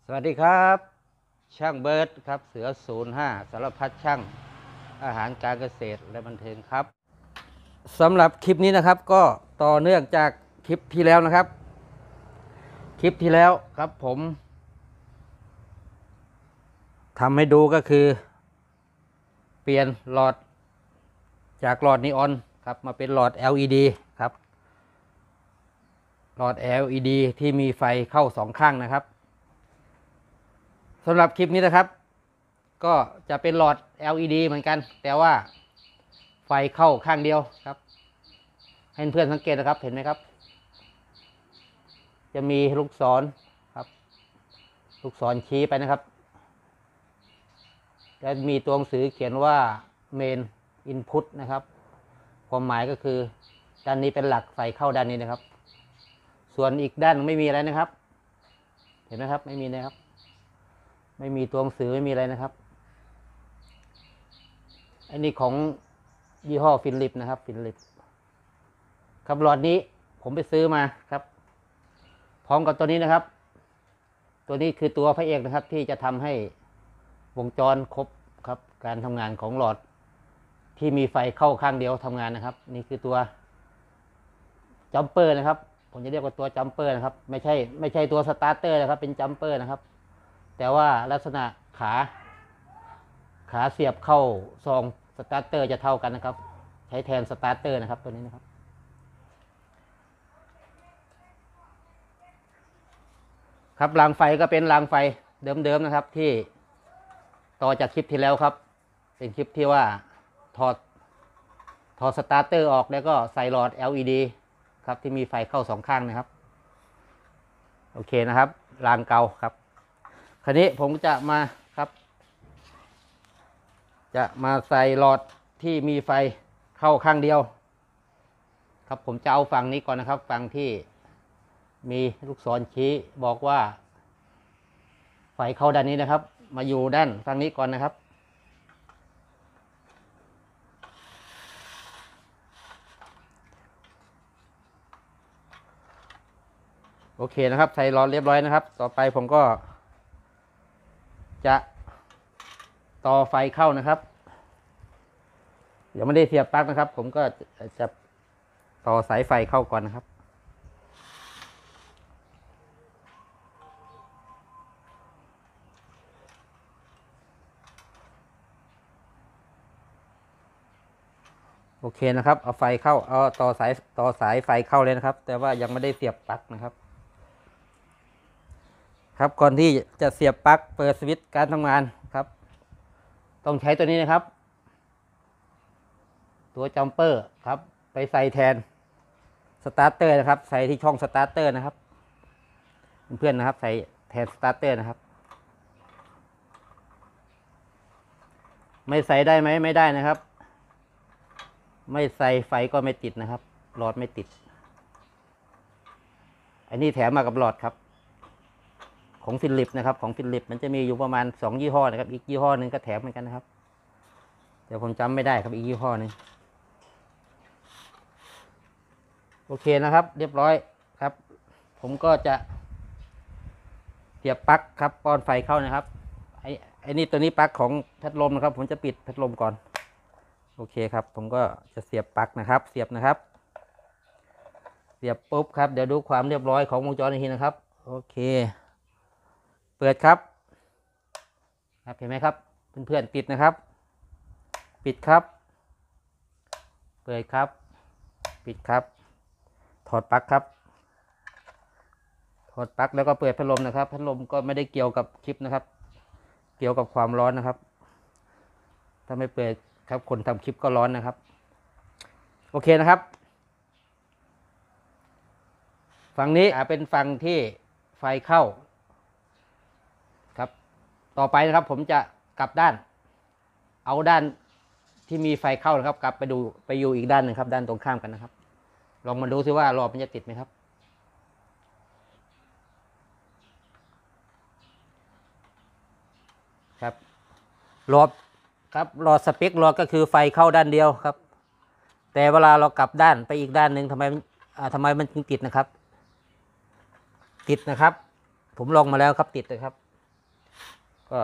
สวัสดีครับช่างเบิร์ดครับเสือ05สารพัดช่างอาหารการเกษตรและบันเทิงครับสำหรับคลิปนี้นะครับก็ต่อเนื่องจากคลิปที่แล้วนะครับคลิปที่แล้วครับผมทำให้ดูก็คือเปลี่ยนหลอดจากหลอดนีออนครับมาเป็นหลอด LED ครับหลอด LED ที่มีไฟเข้า2ข้างนะครับสำหรับคลิปนี้นะครับก็จะเป็นหลอด LED เหมือนกันแต่ว่าไฟเข้าข้างเดียวครับให้เพื่อนสังเกตนะครับเห็นไหมครับจะมีลูกศรครับลูกศรชี้ไปนะครับและมีตัวหนังสือเขียนว่า Main Input นะครับความหมายก็คือด้านนี้เป็นหลักไฟเข้าด้านนี้นะครับส่วนอีกด้านไม่มีอะไรนะครับเห็นไหมครับไม่มีนะครับไม่มีตัวหนังสือไม่มีอะไรนะครับอันนี้ของยี่ห้อฟิลิปนะครับฟิลิปครับหลอดนี้ผมไปซื้อมาครับพร้อมกับตัวนี้นะครับตัวนี้คือตัวพระเอกนะครับที่จะทำให้วงจรครบครับการทำงานของหลอดที่มีไฟเข้าข้างเดียวทำงานนะครับนี่คือตัวจัมเปอร์นะครับผมจะเรียกว่าตัวจัมเปอร์นะครับไม่ใช่ตัวสตาร์เตอร์นะครับเป็นจัมเปอร์นะครับแต่ว่าลักษณะขาเสียบเข้าซองสตาร์เตอร์จะเท่ากันนะครับใช้แทนสตาร์เตอร์นะครับตัวนี้นะครับครับรางไฟก็เป็นรางไฟเดิมๆนะครับที่ต่อจากคลิปที่แล้วครับเป็นคลิปที่ว่าถอดสตาร์เตอร์ออกแล้วก็ใส่หลอด LED ครับที่มีไฟเข้าสองข้างนะครับโอเคนะครับรางเก่าครับคราวนี้ผมจะมาครับจะมาใส่หลอดที่มีไฟเข้าข้างเดียวครับผมจะเอาฝั่งนี้ก่อนนะครับฝั่งที่มีลูกศรชี้บอกว่าไฟเข้าด้านนี้นะครับมาอยู่ด้านฝั่งนี้ก่อนนะครับโอเคนะครับใส่หลอดเรียบร้อยนะครับต่อไปผมก็จะต่อไฟเข้านะครับเดี๋ยวไม่ได้เสียบปลั๊กนะครับผมก็จะต่อสายไฟเข้าก่อนนะครับโอเคนะครับเอาไฟเข้าเอาต่อสายไฟเข้าเลยนะครับแต่ว่ายังไม่ได้เสียบปลั๊กนะครับครับก่อนที่จะเสียบปลั๊กเปิดสวิตช์การทำงานครับต้องใช้ตัวนี้นะครับตัวจัมเปอร์ครับไปใส่แทนสตาร์เตอร์นะครับใส่ที่ช่องสตาร์เตอร์นะครับเพื่อนๆนะครับใส่แทนสตาร์เตอร์นะครับไม่ใส่ได้ไหมไม่ได้นะครับไม่ใส่ไฟก็ไม่ติดนะครับหลอดไม่ติดอันนี้แถมมากับหลอดครับของฟิลิปนะครับของฟิลิปมันจะมีอยู่ประมาณ2ยี่ห้อนะครับอีกยี่ห้อหนึ่งก็แถมเหมือนกันนะครับเดี๋ยวผมจำไม่ได้ครับอีกยี่ห้อหนึ่งโอเคนะครับเรียบร้อยครับผมก็จะเสียบปลั๊กครับป้อนไฟเข้านะครับไอ้นี่ตัวนี้ปลั๊กของพัดลมนะครับผมจะปิดพัดลมก่อนโอเคครับผมก็จะเสียบปลั๊กนะครับเสียบนะครับเสียบปุ๊บครับเดี๋ยวดูความเรียบร้อยของวงจรอีกทีนะครับโอเคเปิดครับเห็นไหมครับเพื่อนๆปิดนะครับปิดครับเปิดครับปิดครับถอดปลั๊กครับถอดปลั๊กแล้วก็เปิดพัดลมนะครับพัดลมก็ไม่ได้เกี่ยวกับคลิปนะครับเกี่ยวกับความร้อนนะครับถ้าไม่เปิดครับคนทำคลิปก็ร้อนนะครับโอเคนะครับฝั่งนี้เป็นฝั่งที่ไฟเข้าครับต่อไปนะครับผมจะกลับด้านเอาด้านที่มีไฟเข้านะครับกลับไปอยู่อีกด้านหนึ่งครับด้านตรงข้ามกันนะครับลองมาดูซิว่าหลอดมันจะติดไหมครับครับหลอดครับหลอดสเปคหลอดก็คือไฟเข้าด้านเดียวครับแต่เวลาเรากลับด้านไปอีกด้านหนึ่งทำไมมันถึงติดนะครับติดนะครับผมลองมาแล้วครับติดเลยครับก็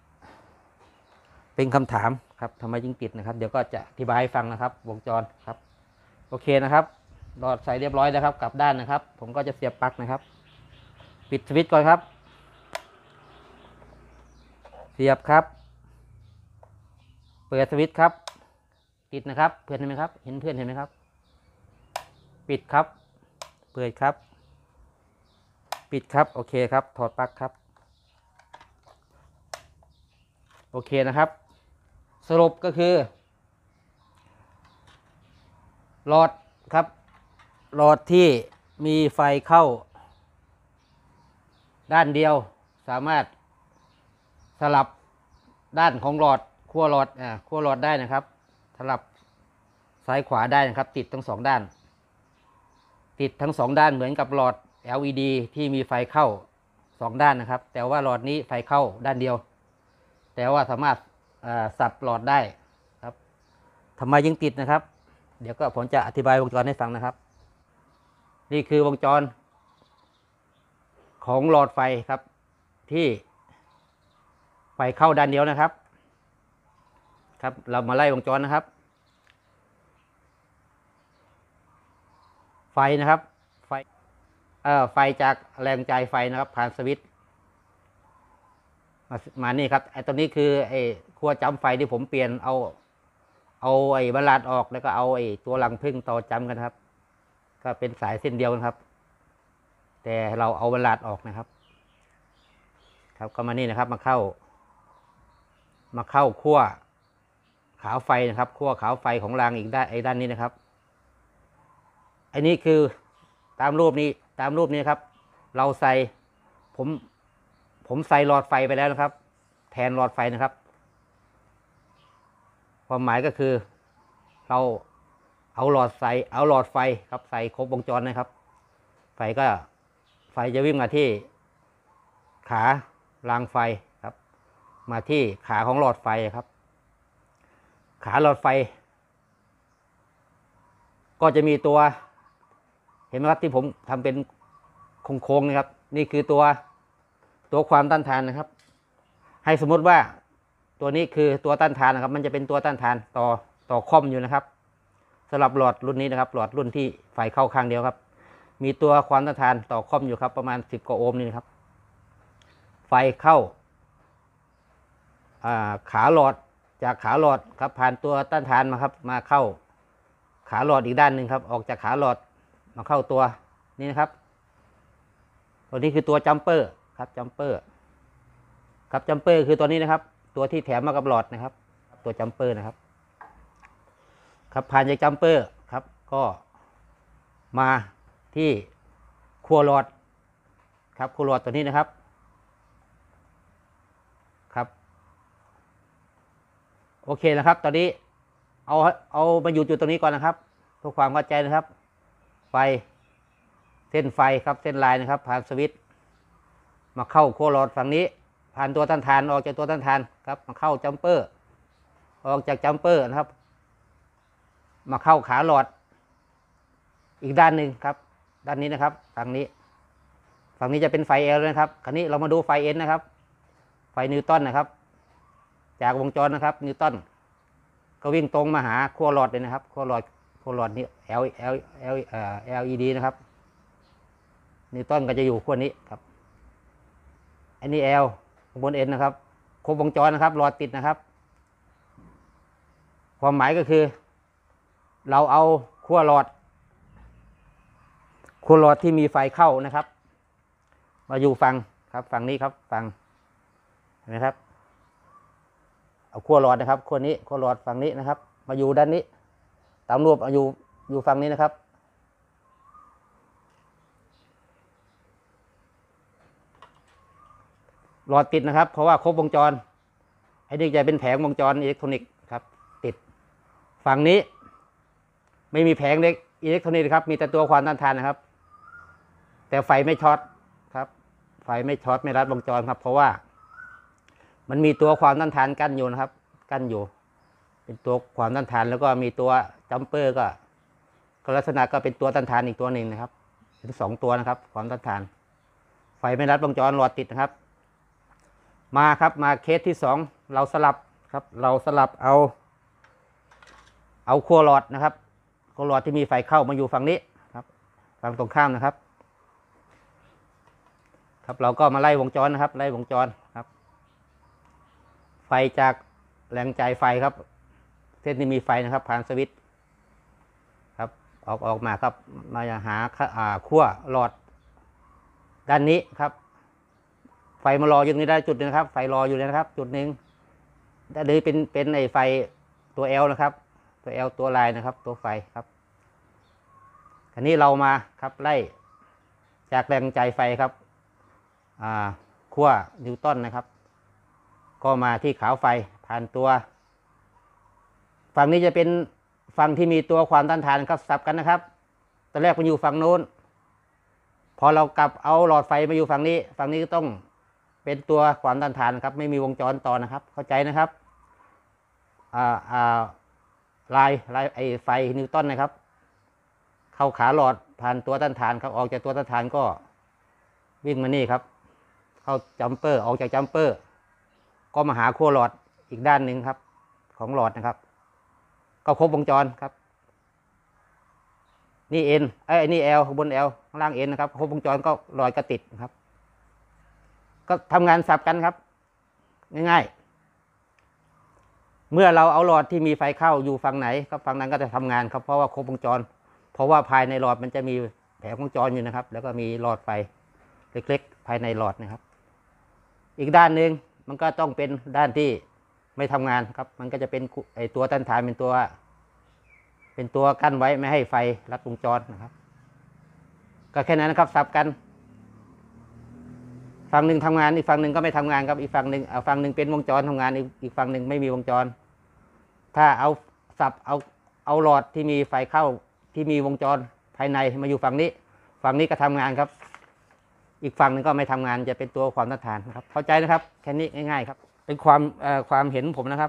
เป็นคำถามครับทำไมจึงติดนะครับเดี๋ยวก็จะอธิบายให้ฟังนะครับวงจรครับโอเคนะครับหลอดใส่เรียบร้อยแล้วครับกลับด้านนะครับผมก็จะเสียบปลั๊กนะครับปิดสวิตช์ก่อนครับเสียบครับเปิดสวิตช์ครับติดนะครับเพื่อนเห็นไหมครับเห็นเพื่อนเห็นไหมครับปิดครับเปิดครับปิดครับโอเคครับถอดปลั๊กครับโอเคนะครับสรุปก็คือหลอดครับหลอดที่มีไฟเข้าด้านเดียวสามารถสลับด้านของหลอดขั้วหลอดขั้วหลอดได้นะครับสลับซ้ายขวาได้นะครับติดทั้งสองด้านติดทั้งสองด้านเหมือนกับหลอด LED ที่มีไฟเข้าสองด้านนะครับแต่ว่าหลอดนี้ไฟเข้าด้านเดียวแต่ว่าสามารถสับหลอดได้ครับทำไมยังติดนะครับเดี๋ยวก็ผมจะอธิบายวงจรให้ฟังนะครับนี่คือวงจรของหลอดไฟครับที่ไฟเข้าด้านเดียวนะครับครับเรามาไล่วงจรนะครับไฟนะครับไฟจากแรงจ่ายไฟนะครับผ่านสวิตช์มานี่ครับไอ้ตัวนี้คือไอ้ขั้วจำไฟที่ผมเปลี่ยนเอาไอ้บัลลัดออกแล้วก็เอาไอ้ตัวรังผึ้งต่อจำกันครับก็เป็นสายเส้นเดียวกันครับแต่เราเอาบัลลัดออกนะครับครับก็มานี่นะครับมาเข้าขั้วขาวไฟนะครับขั้วขาวไฟของรางอีกด้านนี้นะครับอันนี้คือตามรูปนี้ครับเราใส่ผมใส่หลอดไฟไปแล้วนะครับแทนหลอดไฟนะครับความหมายก็คือเราเอาหลอดไฟครับใส่ครบวงจรนะครับไฟจะวิ่งมาที่ขารางไฟครับมาที่ขาของหลอดไฟครับขาหลอดไฟก็จะมีตัวเห็นไหมครับที่ผมทำเป็นโค้งๆนะครับนี่คือตัวความต้านทานนะครับให้สมมติว่าตัวนี้คือตัวต้านทานนะครับมันจะเป็นตัวต้านทานต่อคอมอยู่นะครับสำหรับหลอดรุ่นนี้นะครับหลอดรุ่นที่ไฟเข้าข้างเดียวครับมีตัวความต้านทานต่อคอมอยู่ครับประมาณ10 กว่าโอห์มนี่นะครับไฟเข้าขาหลอดจากขาหลอดครับผ่านตัวต้านทานมาครับมาเข้าขาหลอดอีกด้านหนึ่งครับออกจากขาหลอดมาเข้าตัวนี้นะครับตัวนี้คือตัวจัมเปอร์ครับจัมเปอร์ครับจัมเปอร์คือตัวนี้นะครับตัวที่แถมมากับหลอดนะครับตัวจัมเปอร์นะครับครับผ่านจากจัมเปอร์ครับก็มาที่ขั้วหลอดครับขั้วหลอดตัวนี้นะครับครับโอเคนะครับตอนนี้เอามาอยู่จุดตรงนี้ก่อนนะครับเพื่อความเข้าใจนะครับไฟเส้นไฟครับเส้นลายนะครับผ่านสวิตช์มาเข้าขั้วหลอดฝั่งนี้ผ่านตัวต้านทานออกจากตัวต้านทานครับมาเข้าจัมเปอร์ออกจากจัมเปอร์นะครับมาเข้าขาหลอดอีกด้านหนึ่งครับด้านนี้นะครับฝั่งนี้จะเป็นไฟ L นะครับคราวนี้เรามาดูไฟ N นะครับไฟนิวตันนะครับจากวงจรนะครับนิวตันก็วิ่งตรงมาหาขั้วหลอดเลยนะครับขั้วหลอดนี้ LED นะครับนิวตันก็จะอยู่ขั้วนี้ครับอันนี้ L บน N นะครับครบวงจรนะครับหลอดติดนะครับความหมายก็คือเราเอาขั้วหลอดที่มีไฟเข้านะครับมาอยู่ฝั่งนี้ครับฝั่งเห็นไหมครับเอาขั้วหลอดนะครับขั้วนี้ขั้วหลอดฝั่งนี้นะครับมาอยู่ด้านนี้ตามรูปเอาอยู่ฝั่งนี้นะครับหลอดติดนะครับเพราะว่าครบวงจรไอ้นี่จะเป็นแผงวงจรอิเล็กทรอนิกส์ครับติดฝั่งนี้ไม่มีแผงอิเล็กทรอนิกส์ครับมีแต่ตัวความต้านทานนะครับแต่ไฟไม่ช็อตครับไฟไม่ช็อตไม่รัดวงจรครับเพราะว่ามันมีตัวความต้านทานกั้นอยู่นะครับกั้นอยู่เป็นตัวความต้านทานแล้วก็มีตัวจัมเปอร์ก็ลักษณะก็เป็นตัวต้านทานอีกตัวหนึ่งนะครับเป็น2 ตัวนะครับความต้านทานไฟไม่รัดวงจรหลอดติดนะครับมาครับมาเคสที่สองเราสลับครับเราสลับเอาขั้วหลอดนะครับขั้วหลอดที่มีไฟเข้ามาอยู่ฝั่งนี้ครับฝั่งตรงข้ามนะครับครับเราก็มาไล่วงจรนะครับไล่วงจรครับไฟจากแรงจ่ายไฟครับเส้นที่มีไฟนะครับผ่านสวิตช์ครับออกมาครับมาหาขั้วหลอดด้านนี้ครับไฟมารออยู่ตรงนี้ได้จุดนึงนะครับไฟรออยู่เลยนะครับจุดหนึ่งด้านนี้เป็นไอไฟตัว L นะครับตัว L ตัวลายนะครับตัวไฟครับอันนี้เรามาครับไล่จากแรงจ่ายไฟครับขั้วนิวตันนะครับก็มาที่ขาวไฟผ่านตัวฝั่งนี้จะเป็นฝั่งที่มีตัวความต้านทานครับสับกันนะครับตอนแรกมันอยู่ฝั่งโน้นพอเรากลับเอาหลอดไฟมาอยู่ฝั่งนี้ก็ต้องเป็นตัวความต้านทานครับไม่มีวงจรต่อนะครับเข้าใจนะครับลายไอไฟนิวตันนะครับเข้าขาหลอดผ่านตัวต้านทานครับออกจากตัวต้านทานก็วิ่งมานี่ครับเข้าจัมเปอร์ออกจากจัมเปอร์ก็มาหาขั้วหลอดอีกด้านหนึ่งครับของหลอดนะครับก็ครบวงจรครับนี่Nนี่ L บน L ข้างล่าง N นะครับครบวงจรก็หลอดก็ติดครับก็ทำงานสับกันครับง่ายๆเมื่อเราเอาหลอดที่มีไฟเข้าอยู่ฝั่งไหนครับฝั่งนั้นก็จะทำงานครับเพราะว่าครบวงจรเพราะว่าภายในหลอดมันจะมีแผงวงจรอยู่นะครับแล้วก็มีหลอดไฟเล็กๆภายในหลอดนะครับอีกด้านหนึ่งมันก็ต้องเป็นด้านที่ไม่ทำงานครับมันก็จะเป็นไอตัวต้านทานเป็นตัวกั้นไว้ไม่ให้ไฟลัดวงจรนะครับก็แค่นั้นนะครับสับกันฝั่งหนึ่งทำงานอีกฝั่งหนึ่งก็ไม่ทำงานครับอีกฝั่งหนึ่งฝั่งหนึ่งเป็นวงจรทำงานอีกฝั่งหนึ่งไม่มีวงจรถ้าเอาสับเอาหลอดที่มีไฟเข้าที่มีวงจรภายในมาอยู่ฝั่งนี้ก็ทำงานครับอีกฝั่งหนึ่งก็ไม่ทำงานจะเป็นตัวความต้านทานนะครับเข้าใจนะครับแค่นี้ง่ายๆครับเป็นความเห็นผมนะครับ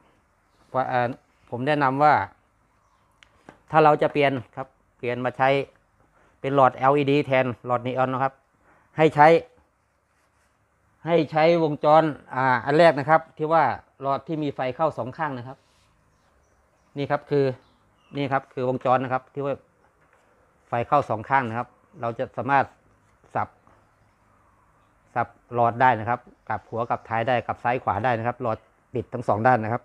ผมแนะนำว่าถ้าเราจะเปลี่ยนมาใช้เป็นหลอด LED แทนหลอดนีออนนะครับให้ใช้วงจรอันแรกนะครับที่ว่าหลอดที่มีไฟเข้าสองข้างนะครับนี่ครับคือวงจรนะครับที่ว่าไฟเข้าสองข้างนะครับเราจะสามารถสับหลอดได้นะครับกลับหัวกลับท้ายได้กลับซ้ายขวาได้นะครับหลอดติดทั้งสองด้านนะครับ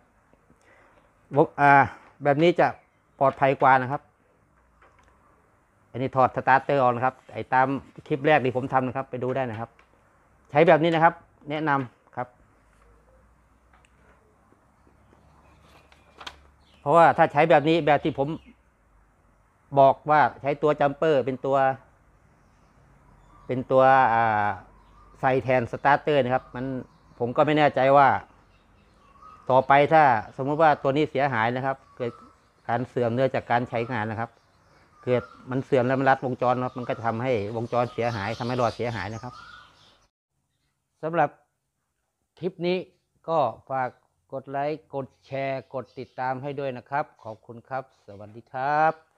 แบบนี้จะปลอดภัยกว่านะครับอันนี้ถอดสตาร์เตอร์ออกนะครับไอ้ตามคลิปแรกที่ผมทำนะครับไปดูได้นะครับใช้แบบนี้นะครับแนะนำครับเพราะว่าถ้าใช้แบบนี้แบบที่ผมบอกว่าใช้ตัวจัมเปอร์เป็นตัวใส่แทนสตาร์เตอร์นะครับผมก็ไม่แน่ใจว่าต่อไปถ้าสมมุติว่าตัวนี้เสียหายนะครับเกิดการเสื่อมเนื่องจากการใช้งานนะครับเกิดมันเสื่อมแล้วมันรัดวงจรครับมันก็ทำให้วงจรเสียหายทำให้หลอดเสียหายนะครับสำหรับคลิปนี้ก็ฝากกดไลค์กดแชร์กดติดตามให้ด้วยนะครับขอบคุณครับสวัสดีครับ